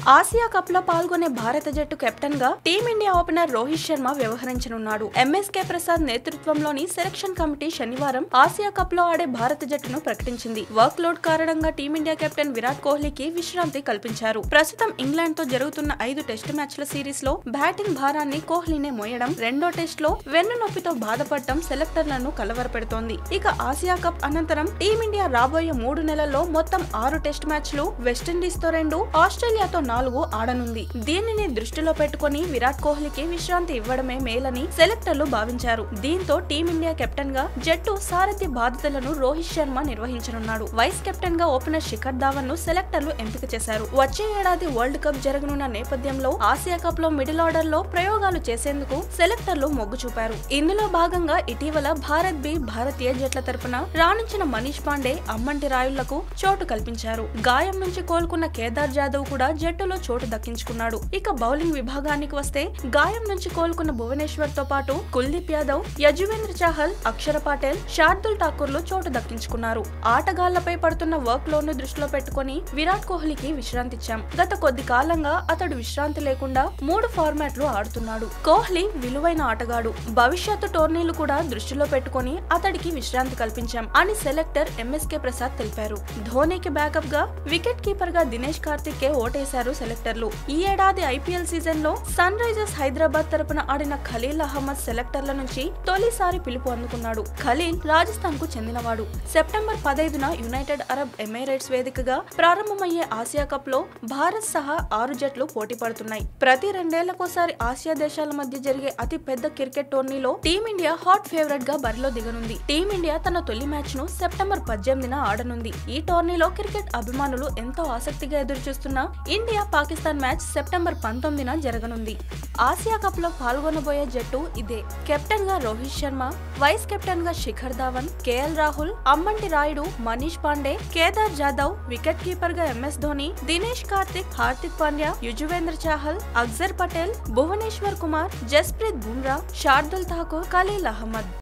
Asia cup లో పాల్గొనే భారత జట్టు కెప్టెన్ గా టీమిండియా ఓపెనర్ రోహిత్ శర్మ వ్యవహరించనున్నాడు. ఎంఎస్కే ప్రసాద్ నేతృత్వంలోని సెలక్షన్ కమిటీ శనివారం ఆసియా కప్ లో ఆడే భారత జట్టును ప్రకటించింది. వర్క్ లోడ్ కారణంగా టీమిండియా కెప్టెన్ విరాట్ కోహ్లీకి విశ్రాంతి కల్పించారు. ప్రస్తుతం ఇంగ్లాండ్ తో జరుగుతున్న 5 టెస్టు మ్యాచ్ల సిరీస్ లో బ్యాటింగ్ భారాన్ని కోహ్లీనే మోయడం, రెండో టెస్ట్ లో వెన్నునొప్పితో బాధపడటం సెలెక్టర్లను కలవరపెడుతోంది. ఇక ఆసియా కప్ అనంతరం టీమిండియా రాబోయే 3 నెలల్లో మొత్తం 6 టెస్ట్ మ్యాచ్లు, వెస్టిండీస్ తో 2, ఆస్ట్రేలియాతో 4 ఆడనుంది. దీనిని దృష్టిలో పెట్టుకుని విరాట్ కోహ్లీకి విశ్రాంతి ఇవ్వడమే మేలని సెలెక్టర్లు భావించారు. దీంతో టీమిండియా కెప్టెన్ గా జట్టు సారథ్య బాధ్యతలను రోహిత్ శర్మ నిర్వహించనున్నాడు. వైస్ కెప్టెన్ గా ఓపెనర్ శిఖర్ ధావన్ ను సెలెక్టర్లు ఎంపిక చేశారు. వచ్చే ఏడాది వరల్డ్ కప్ జరగనున్న నేపథ్యంలో ఆసియా కప్ లో మిడిల్ ఆర్డర్ లో ప్రయోగాలు చేసేందుకు సెలెక్టర్లు మొగ్గు చూపారు. ఇందులో భాగంగా ఇటీవల భారత్ బి, భారతీయ జట్ల తరపున రాణించిన మనీష్ పాండే, అమ్మంటి రాయుళ్లకు చోటు కల్పించారు. గాయం నుంచి కోలుకున్న కేదార్ జాదవ్ కూడా జట్టులో చోటు దక్కించుకున్నాడు. ఇక బౌలింగ్ విభాగానికి వస్తే గాయం నుంచి కోలుకున్న భువనేశ్వర్ తో పాటు కుల్దీప్ యాదవ్, యజువేంద్ర చాహల్, అక్షర్ పటేల్, శార్దుల్ ఠాకూర్లు చోటు దక్కించుకున్నారు. ఆటగాళ్లపై పడుతున్న వర్క్ లోడ్ ను దృష్టిలో పెట్టుకుని విరాట్ కోహ్లీకి విశ్రాంతిచ్చాం. గత కొద్ది కాలంగా అతడు విశ్రాంతి లేకుండా 3 ఫార్మాట్లు ఆడుతున్నాడు. కోహ్లీ విలువైన ఆటగాడు. భవిష్యత్తు టోర్నీలు కూడా దృష్టిలో పెట్టుకుని అతడికి విశ్రాంతి కల్పించాం అని సెలెక్టర్ ఎంఎస్కే ప్రసాద్ తెలిపారు. ధోనీకి బ్యాకప్ గా వికెట్ కీపర్ గా దినేష్ కార్తిక్ కే ఓటేశారు సెలెక్టర్లు. ఈ ఏడాది ఐపీఎల్ సీజన్ లో సన్ రైజర్స్ హైదరాబాద్ తరపున ఆడిన ఖలీల్ అహ్మద్ సెలెక్టర్ల నుంచి తొలిసారి పిలుపు అందుకున్నాడు. ఖలీల్ రాజస్థాన్ కు చెందినవాడు. సెప్టెంబర్ 15న యునైటెడ్ అరబ్ ఎమిరేట్స్ వేదికగా ప్రారంభమయ్యే ఆసియా కప్ లో భారత్ సహా 6 జట్లు పోటీ పడుతున్నాయి. ప్రతి 2 ఏళ్లకోసారి ఆసియా దేశాల మధ్య జరిగే అతి పెద్ద క్రికెట్ టోర్నీలో టీమిండియా హాట్ ఫేవరెట్ గా బరిలో దిగనుంది. టీమిండియా తన తొలి మ్యాచ్ ను సెప్టెంబర్ 18న ఆడనుంది. ఈ టోర్నీలో క్రికెట్ అభిమానులు ఎంతో ఆసక్తిగా ఎదురుచూస్తున్న ఇండియా పాకిస్తాన్ మ్యాచ్ సెప్టెంబర్ 19న జరగనుంది. ఆసియా కప్ లో పాల్గొనబోయే జట్టు ఇదే. కెప్టెన్ గా రోహిత్ శర్మ, వైస్ కెప్టెన్ గా Shikhar Dhawan, KL Rahul, Ambati Rayudu, Manish Pandey, Kedar Jadhav, wicket keeper గా ఎంఎస్ ధోని, దినేష్ కార్తిక్, హార్దిక్ పాండ్యా, యజువేంద్ర చాహల్, అక్షర్ పటేల్, భువనేశ్వర్ కుమార్, జస్ప్రీత్ బుమ్రా, శార్దుల్ ఠాకూర్, ఖలీల్ అహ్మద్.